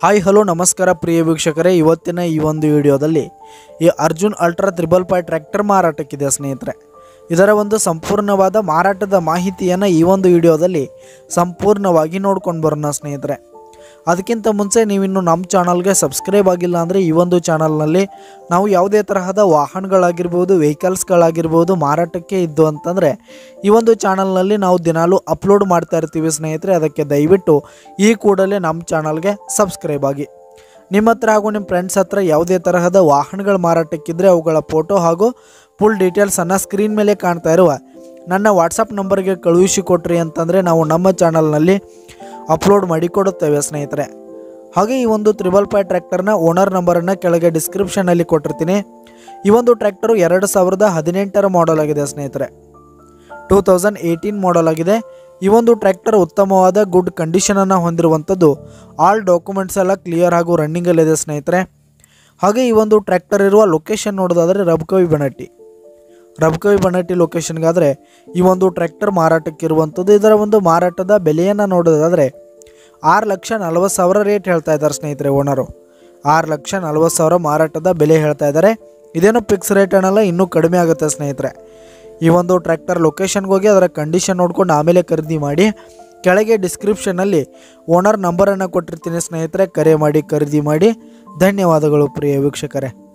Hi hello ನಮಸ್ಕಾರ ಪ್ರಿಯ ವೀಕ್ಷಕರೇ, ಇವತ್ತಿನ ಈ ಒಂದು ವಿಡಿಯೋದಲ್ಲಿ ಈ ಅರ್ಜುನ್ ಅಲ್ಟ್ರಾ 555 ಟ್ರ್ಯಾಕ್ಟರ್ ಮಾರಾಟಕ್ಕಿದೆ ಸ್ನೇಹಿತರೆ. ಇದರ ಒಂದು ಸಂಪೂರ್ಣವಾದ ಮಾರಾಟದ ಮಾಹಿತಿಯನ್ನು ಈ ಒಂದು ವಿಡಿಯೋದಲ್ಲಿ ಸಂಪೂರ್ಣವಾಗಿ ನೋಡ್ಕೊಂಡು ಬರೋಣ ಸ್ನೇಹಿತರೆ. ಅದಕ್ಕಿಂತ ಮುಂಚೆ ನೀವಿನ್ನು ನಮ್ಮ ಚಾನಲ್ಗೆ ಸಬ್ಸ್ಕ್ರೈಬ್ ಆಗಿಲ್ಲ ಅಂದರೆ ಈ ಒಂದು ಚಾನಲ್ನಲ್ಲಿ ನಾವು ಯಾವುದೇ ತರಹದ ವಾಹನಗಳಾಗಿರ್ಬೋದು, ವೆಹಿಕಲ್ಸ್ಗಳಾಗಿರ್ಬೋದು ಮಾರಾಟಕ್ಕೆ ಇದ್ದು ಅಂತಂದರೆ ಈ ಒಂದು ಚಾನಲ್ನಲ್ಲಿ ನಾವು ದಿನಾಲೂ ಅಪ್ಲೋಡ್ ಮಾಡ್ತಾ ಇರ್ತೀವಿ ಸ್ನೇಹಿತರೆ. ಅದಕ್ಕೆ ದಯವಿಟ್ಟು ಈ ಕೂಡಲೇ ನಮ್ಮ ಚಾನಲ್ಗೆ ಸಬ್ಸ್ಕ್ರೈಬ್ ಆಗಿ. ನಿಮ್ಮ ಹತ್ರ ಹಾಗೂ ನಿಮ್ಮ ಫ್ರೆಂಡ್ಸ್ ಹತ್ರ ಯಾವುದೇ ತರಹದ ವಾಹನಗಳ ಮಾರಾಟಕ್ಕಿದ್ದರೆ ಅವುಗಳ ಫೋಟೋ ಹಾಗೂ ಫುಲ್ ಡೀಟೇಲ್ಸನ್ನು ಸ್ಕ್ರೀನ್ ಮೇಲೆ ಕಾಣ್ತಾ ಇರುವ ನನ್ನ ವಾಟ್ಸಪ್ ನಂಬರ್ಗೆ ಕಳುಹಿಸಿ ಕೊಟ್ರಿ ಅಂತಂದರೆ ನಾವು ನಮ್ಮ ಚಾನಲ್ನಲ್ಲಿ ಅಪ್ಲೋಡ್ ಮಾಡಿ ಕೊಡುತ್ತೇವೆ ಸ್ನೇಹಿತರೆ. ಹಾಗೆ ಈ ಒಂದು 555 ಟ್ರ್ಯಾಕ್ಟರ್ನ ಓನರ್ ನಂಬರನ್ನು ಕೆಳಗೆ ಡಿಸ್ಕ್ರಿಪ್ಷನಲ್ಲಿ ಕೊಟ್ಟಿರ್ತೀನಿ. ಈ ಒಂದು ಟ್ರ್ಯಾಕ್ಟರು 2018 ಮಾಡೆಲ್ ಆಗಿದೆ ಸ್ನೇಹಿತರೆ. 2018 ಮಾಡೆಲ್ ಆಗಿದೆ. ಈ ಒಂದು ಟ್ರ್ಯಾಕ್ಟರ್ ಉತ್ತಮವಾದ ಗುಡ್ ಕಂಡೀಷನನ್ನು ಹೊಂದಿರುವಂಥದ್ದು. ಆಲ್ ಡಾಕ್ಯುಮೆಂಟ್ಸ್ ಎಲ್ಲ ಕ್ಲಿಯರ್ ಹಾಗೂ ರನ್ನಿಂಗಲ್ಲಿದೆ ಸ್ನೇಹಿತರೆ. ಹಾಗೆ ಈ ಒಂದು ಟ್ರ್ಯಾಕ್ಟರ್ ಇರುವ ಲೊಕೇಶನ್ ನೋಡೋದಾದರೆ ರಬಕವಿ ಬನಟ್ಟಿ ಲೊಕೇಶನ್ಗಾದರೆ ಈ ಒಂದು ಟ್ರ್ಯಾಕ್ಟರ್ ಮಾರಾಟಕ್ಕಿರುವಂಥದ್ದು. ಇದರ ಒಂದು ಮಾರಾಟದ ಬೆಲೆಯನ್ನು ನೋಡೋದಾದರೆ 6,40,000 ರೇಟ್ ಹೇಳ್ತಾ ಇದ್ದಾರೆ ಸ್ನೇಹಿತರೆ. ಓನರು 6,40,000 ಮಾರಾಟದ ಬೆಲೆ ಹೇಳ್ತಾ ಇದ್ದಾರೆ. ಇದೇನು ಫಿಕ್ಸ್ ರೇಟ್ ಅನ್ನಲ್ಲ, ಇನ್ನೂ ಕಡಿಮೆ ಆಗುತ್ತೆ ಸ್ನೇಹಿತರೆ. ಈ ಒಂದು ಟ್ರ್ಯಾಕ್ಟರ್ ಲೊಕೇಶನ್ಗೆ ಹೋಗಿ ಅದರ ಕಂಡೀಷನ್ ನೋಡ್ಕೊಂಡು ಆಮೇಲೆ ಖರೀದಿ ಮಾಡಿ. ಕೆಳಗೆ ಡಿಸ್ಕ್ರಿಪ್ಷನಲ್ಲಿ ಓನರ್ ನಂಬರನ್ನು ಕೊಟ್ಟಿರ್ತೀನಿ ಸ್ನೇಹಿತರೆ. ಕರೆ ಮಾಡಿ ಖರೀದಿ ಮಾಡಿ. ಧನ್ಯವಾದಗಳು ಪ್ರಿಯ ವೀಕ್ಷಕರೇ.